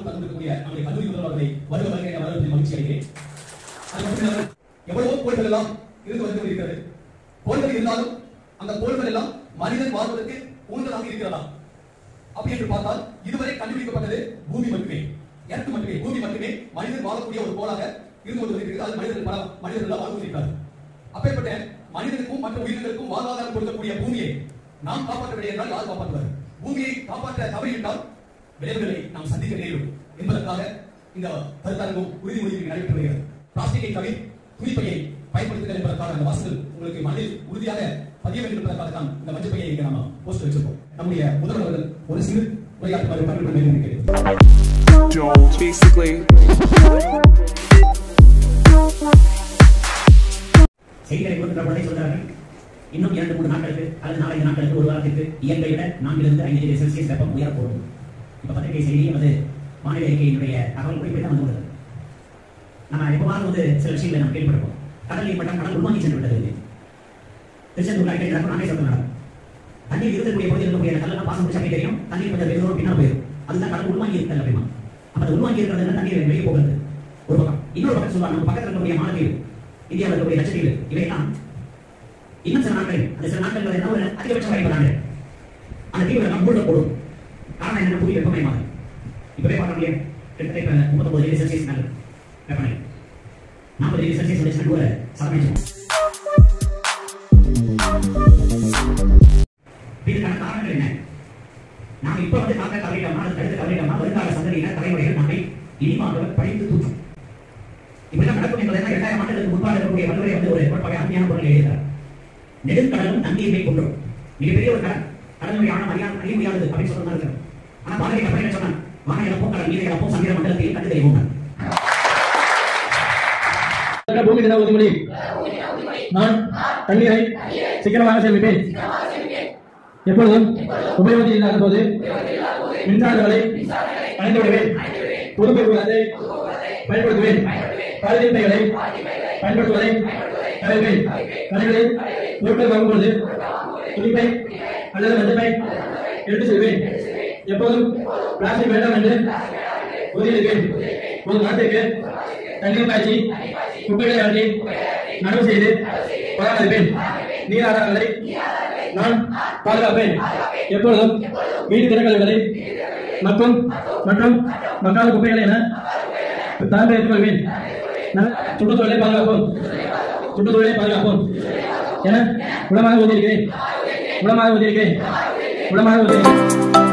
வாழ்வு தந்திருக்கக்கூடிய நம்முடைய கல்லூரி முதல்வர்களை வருவதற்கு என வரவேற்பதில் மகிழ்ச்சி அடைகிறேன். அது மட்டும் எவ்வளவோ கோள்கள் எல்லாம் இருந்து வந்து இருக்கிறது. கோள்கள் இருந்தாலும் அந்த கோள்கள் எல்லாம் மனிதன் வாழ்வதற்கு உகந்ததாக இருக்கிறதா அப்படி என்று பார்த்தால் இதுவரை கண்டுபிடிக்கப்பட்டது பூமி மட்டுமே, எர்த் மட்டுமே. பூமி மட்டுமே மனிதன் வாழக்கூடிய ஒரு கோளாக இருந்து கொண்டு வருகிறது. அது மனிதர்கள் வாழ்ந்து கொண்டிருக்கிறார்கள். அப்பேற்பட்ட மனிதனுக்கும் மற்ற உயிரினங்களுக்கும் வாழ்வாதாரம் கொடுக்கக்கூடிய பூமியை நாம் காப்பாற்றவில்லை என்றால் யார் காப்பாற்றுவார்? பூமியை காப்பாற்ற தவறிவிட்டால் விளைவுகளை நாம் சந்திக்க நேரும் என்பதற்காக இந்த கருத்தரங்கும் உறுதிமொழி நடைபெற்று வருகிறது. பிளாஸ்டிக்கை தவிர துணிப்பையை பயன்படுத்துங்கள் என்பதற்காக அந்த வாசல் உங்களுக்கு மனதில் உறுதியாக பதிய வேண்டும் என்பதற்காக தான் இந்த மஞ்சள் பையை இங்கே நாம போஸ்ட் வச்சிருக்கோம். நம்முடைய முதல்வர்கள் ஒரு சிறு உரையாற்றுமாறு பணிபுரிந்து இருக்கிறேன். செய்திகளை கொடுக்கிற பொழுதை சொல்றார்கள். இன்னும் 2-3 நாட்களுக்கு அல்லது 4-5 நாட்களுக்கு ஒரு வாரத்திற்கு இயற்கை விட 4-5 டிகிரி செல்சியஸ் வெப்பம் உயரக்கூடும். இப்ப பத்திரிகை செய்தி அல்லது வானிலை அறிக்கையினுடைய தகவல் குறிப்பிட்டு வந்து உள்ளது. நம்ம எப்பவாவது சில விஷயங்களை நாம் கேள்விப்பட்டிருப்போம். கடல் நீர் மட்டம் கடல் உள்வாங்கி சென்று விட்டது. திருச்செந்தூர் அடிக்கடி நடக்கும் நானே சொல்றேன். தண்ணீர் இருக்கக்கூடிய பகுதியில் இருக்கக்கூடிய கல்லெல்லாம் பாசம் முடிச்சா தெரியும். தண்ணீர் கொஞ்சம் வெகுதூரம் பின்னால் போயிடும். அதுதான் கடல் உள்வாங்கி இருக்கல் அப்படிமா. அப்ப அது உள்வாங்கி இருக்கிறது தண்ணீர் வெளியே போகிறது ஒரு பக்கம். இன்னொரு பக்கம் சொல்லுவாங்க நம்ம பக்கத்தில் இருக்கக்கூடிய மாலத்தீவு, இந்தியாவில் இருக்கக்கூடிய லட்சத்தீவு, இவையெல்லாம் இன்னும் சில நாட்கள் அந்த சில நாட்கள் என்ன ஒரு அதிகபட்சம் வரைப்படாங்க அந்த தீவுகள் மூழ்க போடும். காரணம் என்னென்ன புதிய வெப்பமயமாக இப்பவே பார்க்க முடியும். கிட்டத்தட்ட 39 டிகிரி செல்சியஸ் மேல வெப்பநிலை 40 டிகிரி செல்சியஸ் வரைக்கும் கூட சாதனை. இதுக்கான காரணங்கள் என்ன? நாம இப்ப வந்து காக்க தவறிட்டோம்னா அது தடுத்து தவறிட்டோம்னா வருங்கால சந்ததியினர் தலைமுறைகள் நம்மை இனிமாக படித்து தூற்றும். இப்படிதான் நடக்கும் என்பதை 2000 ஆண்டுகளுக்கு முன்பாக இருக்கக்கூடிய வல்லுரை வந்து ஒரு கோட்பாடு அருமையான பொருள் எழுதுகிறார். நெடுங்கடலும் தண்ணீரை கொண்டும் மிகப்பெரிய ஒரு கடல் கடலுடைய ஆழம் அறிய முடியாதது அப்படின்னு சொல்ற மாதிரி இருக்கிறது. ஆனா பாரதி கப்பல் என்ன சொன்னான்? வான இழப்போம் கடல் நீரை இழப்போம் சந்திர மண்டலத்தையும் கண்டு தெரியும். பூமி தின உறுதிமொழி. நான் தண்ணீரை சிக்கனமாக சேமிப்பேன். எப்பொழுதும் உபயோகத்தில் இல்லாத போது மின்சாரங்களை அணைந்து விடுவேன். புதுப்பிப்புகளை பயன்படுத்துவேன். பாலித்தீன் பைகளை பயன்படுத்துவதை தவிர்ப்பேன். கடைகளில் பொருட்கள் வாங்கும்போது துணிப்பை அல்லது மஞ்சப்பை எடுத்து செல்வேன். எப்போதும் பிளாஸ்டிக் வேண்டாம் என்று உறுதியளிப்பேன். ஒரு நாட்டிற்கு தண்ணீர் காய்ச்சி குப்பைகளை அகற்றி நடவு செய்து பராமரிப்பேன். நீர் ஆதாரங்களை நான் பாதுகாப்பேன். எப்பொழுதும் வீடு திறக்கல்களை மற்றும் மக்காத குப்பைகளை என தலைமை எடுத்துக் கொள்வேன். சுற்றுச்சூழலை பாதுகாப்போம் என உளமாக உறுதியளிக்கிறேன்.